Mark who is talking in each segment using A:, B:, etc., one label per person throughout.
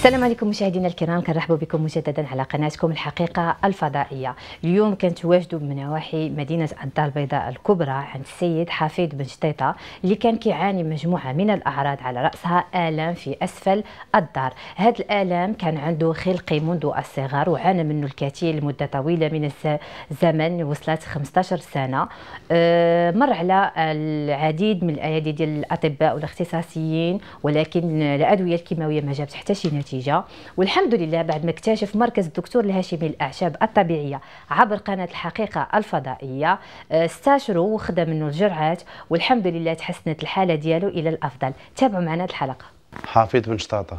A: السلام عليكم مشاهدينا الكرام، كنرحبوا بكم مجددا على قناتكم الحقيقة الفضائية. اليوم كنتواجدوا بنواحي مدينة الدار البيضاء الكبرى عند السيد حفيظ بن شطيطة اللي كان كيعاني مجموعة من الأعراض، على رأسها آلام في أسفل الدار. هذه الآلام كان عنده خلقي منذ الصغر وعانى منه الكثير لمدة طويلة من الزمن، وصلت 15 سنة. مر على العديد من الأيادي ديال الأطباء والاختصاصيين، ولكن الأدوية الكيماوية ما جابت حتى شي نتيجة. والحمد لله بعد ما اكتشف مركز الدكتور الهاشمي للأعشاب الطبيعية عبر قناة الحقيقة الفضائية، استشروا وخذ منه الجرعات، والحمد لله تحسنت الحالة ديالو إلى الأفضل. تابعوا معنا الحلقة.
B: حفيظ بن شطيطة،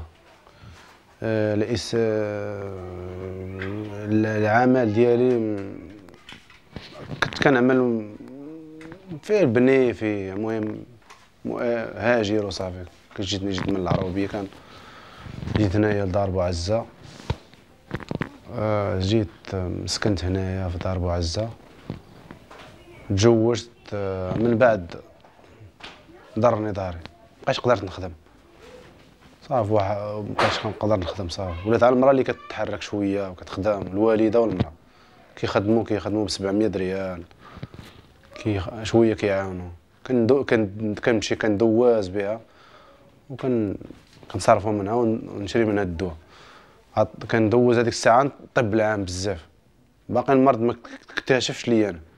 B: العمل ديالي كنت كنعمل في البني، في المهم هاجر وصافي. جيت من العربية، جيت هنايا لدار بوعزة. جيت سكنت هنايا في دار بوعزة، تزوجت. من بعد ضرني داري، مبقيتش قدرت نخدم صافي. مبقيتش كنقدر نخدم صافي. ولات على المراه اللي كتحرك شويه وكتخدم، الوالده والمراه كيخدموا ب 700 ريال، شويه كيعاونوا. كنمشي كندواز بها كنصرفوا منها ونشري منها الدواء. كندوز هذيك الساعه نطب العام بزاف. باقي المرض ما اكتشفش لي انا.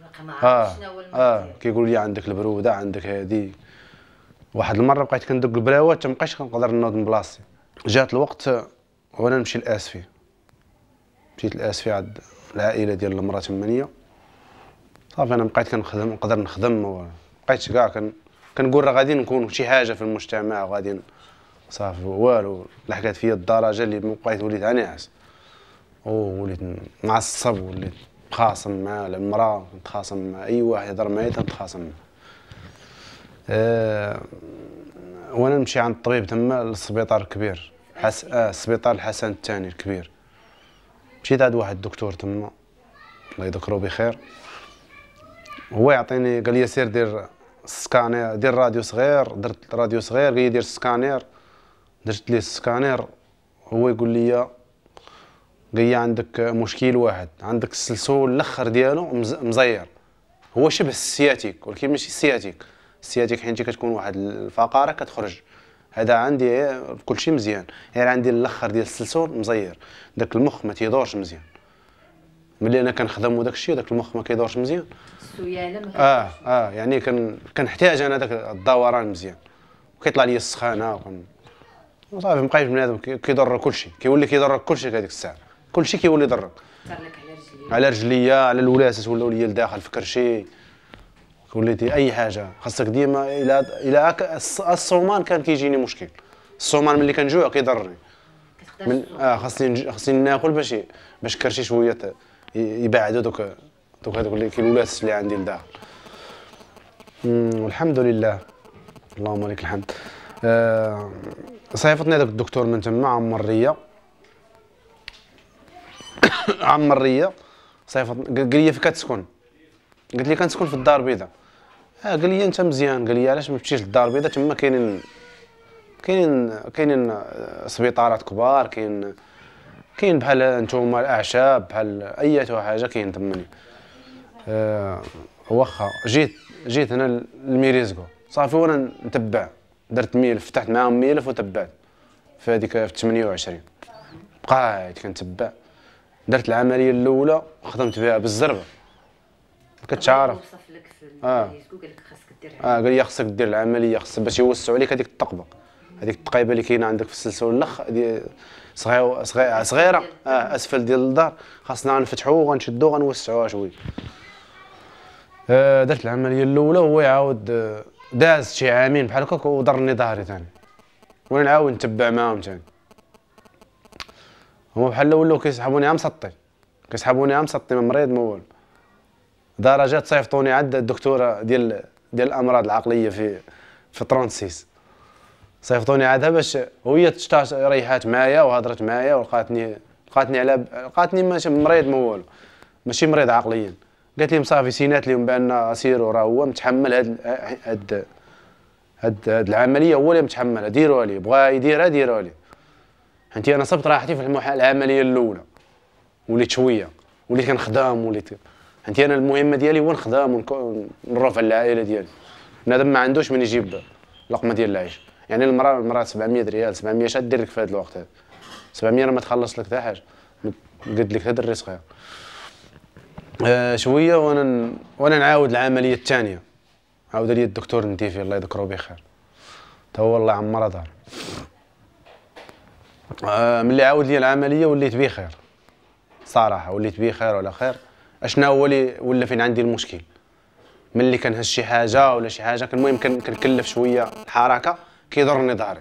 B: كيقول لي عندك البروده، عندك هذه. واحد المره بقيت كندق البراوات، مابقيتش كنقدر نوض من بلاصتي. جات الوقت وانا نمشي لاسفي. مشيت لاسفي عند العائله ديال المراه تمنيه صافي. انا بقيت كنخدم، نقدر نخدم، ما بقيتش كاع كنقول راه غادي نكون شي حاجه في المجتمع وغادي صافي. والو لحقات فيا الدرجه اللي بقيت وليت ناعس، وليت معصب، وليت مخاصم مع المراه، نتخاصم مع اي واحد يهضر معايا تنتخاصم معاه. وانا نمشي عند الطبيب تما للسبيطار الكبير، السبيطار الحسن الثاني الكبير. مشيت عند واحد الدكتور تما الله يذكره بخير. هو يعطيني، قال لي سير دير سكانير، دير راديو صغير. درت راديو صغير، قال لي دير سكانير. درت ليه السكانير. هو يقول لي قال لي عندك مشكل واحد، عندك السلسول الاخر ديالو مزير. هو شبه السياتيك ولكن ماشي السياتيك. السياتيك حينتي كتكون واحد الفقاره كتخرج، هذا عندي كلشي مزيان، غير عندي الاخر ديال السلسول مزير. داك المخ ما تيدورش مزيان. ملي انا كنخدم وداك الشيء، داك المخ ما كيدورش مزيان.
A: السياله ما
B: يعني كنحتاج انا داك الدوران مزيان، وكيطلع لي السخانه صافي. مابقايش بنادم كيضر كلشي، كيولي كيضرك كلشي هذيك الساعه. كلشي كيولي يضرك، على رجليا، على الولاسه ولاو ليا لداخل في كرشي. وليتي اي حاجه خاصك ديما الى الصومان كان كيجيني مشكل. الصومان ملي كنجوع كيضرني. خاصني ناكل باش كرشي شويه يبعدوا دوك هذوك اللي الولاس اللي عندي لداخل. والحمد لله، اللهم لك الحمد. صيفطني هذاك الدكتور من تما عم الريه. صيفط قال لي فين كتسكن؟ قلت لي كنسكن في الدار البيضاء. قال لي انت مزيان، قال لي علاش ما تمشيش للدار البيضاء؟ تما كاينين سبيطارات كبار، كاين بحال نتوما الاعشاب، بحال اي حاجه كاين تمني. واخا جيت هنا لميريزكو صافي. وانا نتبع، درت ميلف، فتحت معاهم ميلف وتبعت في هذيك في 28. بقيت كنتبع. درت العمليه الاولى خدمت بها بالزربه. كتعرف
A: وصف لك في الفيسبوك قال لك خاصك دير
B: قال لي خاصك دير العمليه، خاص باش يوسعوا عليك هذيك الثقبه، هذيك الثقيبه اللي كاينه عندك في السلسول الاخ صغيره اسفل ديال الدار. خاصنا نفتحوه وغنشدوه وغنوسعوها شويه. درت العمليه الاولى، وهو يعاود داز شي عامين بحال هكاك وضرني ظهري ثاني، وانا نعاود نتبع معاهم ثاني. هما بحال ولاو كيسحبوني عم مسطي، ما مريض ما والو. درجات صيفطوني عند الدكتوره ديال الامراض العقليه في 36. صيفطوني عندها باش وهي ريحات معايا وهضرت معايا لقاتني ماشي مريض ما والو، ماشي مريض عقليا. قالت لي صافي سينات لهم بان سيرو راه هو متحمل هاد العمليه، هو اللي متحملها، ديروها ليه، بغا يديرها ديروها ليه. فهمتي. انا صبت راحتي في العمليه الاولى، وليت شويه، وليت كنخدم، وليت فهمتي. انا المهمه ديالي هو نخدم ونرفع العائله ديالي. بنادم ما عندوش من يجيب لقمه ديال العيش. يعني المراه 700 ريال 700 اش دير لك في هذا الوقت هذا؟ 700 راه ما تخلص لك حتى حاجه، قد لك هذا الرزق غير. شويه وانا نعاود العمليه الثانيه، عاود لي الدكتور النتيفي الله يذكره بخير، تا هو الله يعمر دار. ملي عاود لي العمليه وليت بخير صراحه، وليت بخير وعلى خير. اشنا هو اللي ولا فين عندي المشكل؟ ملي كنهز شي حاجه ولا شي حاجه، المهم كنكلف شويه الحركه كيضرني ظهري.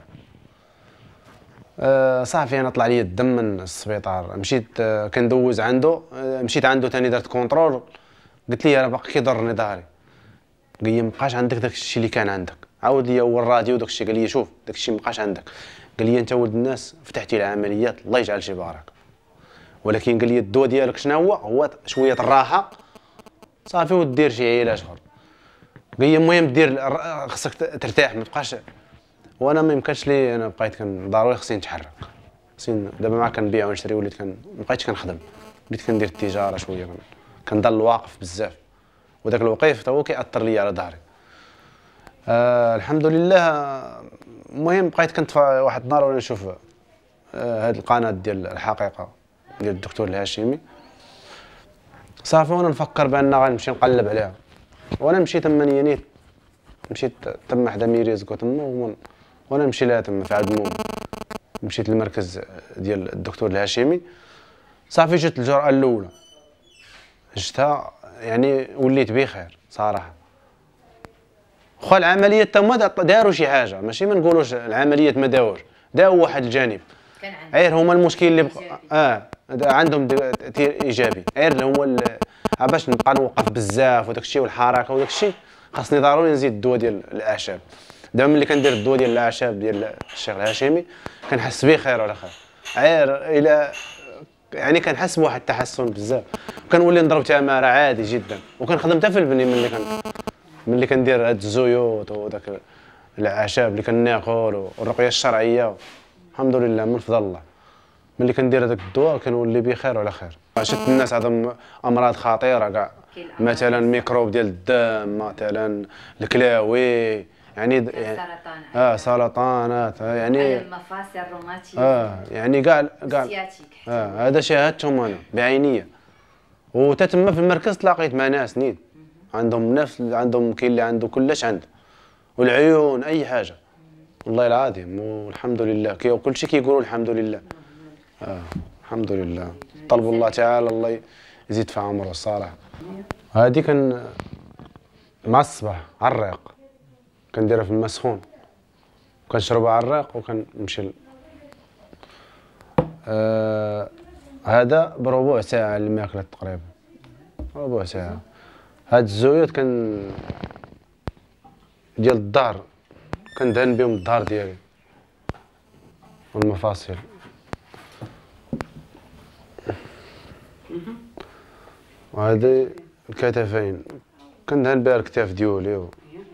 B: صافي انا طلع لي الدم من السبيطار، مشيت كندوز عنده، مشيت عنده ثاني درت كونترول، قلت لي انا باقي كيضرني ظهري. قال لي مابقاش عندك داك الشيء اللي كان عندك. عاود لي هو الراديو داك الشيء، قال لي شوف داك الشيء مابقاش عندك. قال لي انت ولد الناس فتحتي العمليات الله يجعل شي بركه، ولكن قال لي الدواء ديالك شنو هو شويه الراحه صافي ودير شي علاج اخر. قال لي المهم دير خصك ترتاح ما تبقاش. وانا ما يمكنش لي، انا بقيت ضروري خصني نتحرك، خصني دابا ما كنبيع ونشري، وليت ما بقيتش كنخدم، وليت كندير التجاره شويه، كنضل واقف بزاف، وداك الوقيف حتى هو كيأثر لي على ظهري. الحمد لله. المهم بقيت كنت واحد النهار وانا نشوف هاد القناه ديال الحقيقه ديال الدكتور الهاشمي، صافي وانا نفكر بان غنمشي نقلب عليها. وانا مشيت تما نيت، مشيت تما حدا ميريزكو تما، وانا نمشي لها تما في عبد المؤمن، مشيت للمركز ديال الدكتور الهاشمي. صافي جات الجرعه الاولى جتها، يعني وليت بخير صراحه. واخا العمليات تما داروا شي حاجه، ماشي ما نقولوش العمليات ما داوش، داو واحد الجانب غير هما المشكل اللي عندهم تاثير ايجابي، غير هو باش نبقى نوقف بزاف وداك الشيء والحركه وداك الشيء، خاصني ضروري نزيد الدواء ديال الاعشاب. دابا ملي كندير الدواء ديال الاعشاب ديال الشيخ الهاشمي كنحس بخير ولا خير، غير الى يعني كنحس بواحد التحسن بزاف، وكنولي نضرب تماره عادي جدا، وكنخدم حتى في البني ملي كندير هاد الزيوت وداك الاعشاب اللي كناكل والرقيه الشرعيه، الحمد لله من فضل الله. ملي كندير هذاك الدواء كنولي بخير وعلى خير. شفت الناس عندهم امراض خطيره كاع، مثلا ميكروب ديال الدم، مثلا الكلاوي، يعني سرطانات، يعني
A: المفاصل الروماتيزم،
B: يعني كاع هذا شاهدتهم انا بعينيا. وتتما في المركز تلاقيت مع ناس نيت عندهم كاين اللي عنده كلش عنده، والعيون اي حاجه، والله العظيم والحمد لله. كل شيء كيقولوا الحمد لله. الحمد لله، طلبوا الله تعالى الله يزيد في عمره الصراحه. هادي كان مع الصباح عراق، كنديرها في الماء سخون، كنشربها عراق وكنمشي هذا بربع ساعه الماكله تقريبا، ربع ساعه. هاد الزيوت كان ديال الظهر كندهن بهم الظهر ديالي والمفاصل. وهذه الكتفين كندهن بها الكتاف ديالي،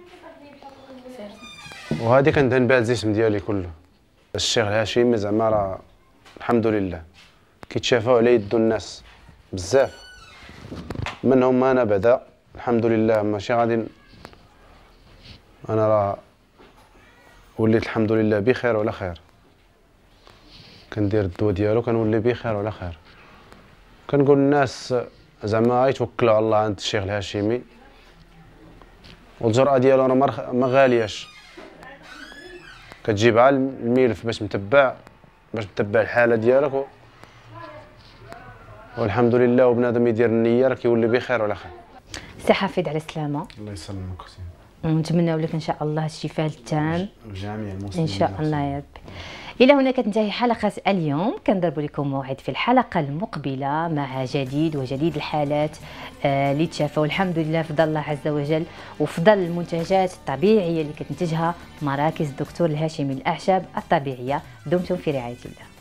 B: وهذه كندهن بها الجسم ديالي كله. الشيخ الهاشمي زعما راه الحمد لله كيتشافوا على يدو الناس بزاف، منهم انا بعدا الحمد لله. ماشي غادي انا راه وليت الحمد لله بخير وعلى خير، كندير الدواء ديالو كنولي بخير وعلى خير. كنقول للناس زعما يتوكلوا على الله عند الشيخ الهاشمي، والجرعه ديالو راه ما غالياش، كتجيب على الملف باش متبع الحاله ديالك والحمد لله. وبنادم يدير النيه راه كيولي بخير وعلى خير.
A: سي حفيظ على السلامه.
B: الله يسلمك اختي،
A: ونتمنوا لك ان شاء الله الشفاء التام
B: جميع المسلمين
A: ان شاء الله يا ربي. الى هنا كتنتهي حلقه اليوم، كنضرب لكم موعد في الحلقه المقبله مع جديد الحالات اللي تشافوا الحمد لله بفضل الله عز وجل، وفضل المنتجات الطبيعيه اللي كتنتجها مراكز الدكتور الهاشمي للاعشاب الطبيعيه. دمتم في رعايه الله.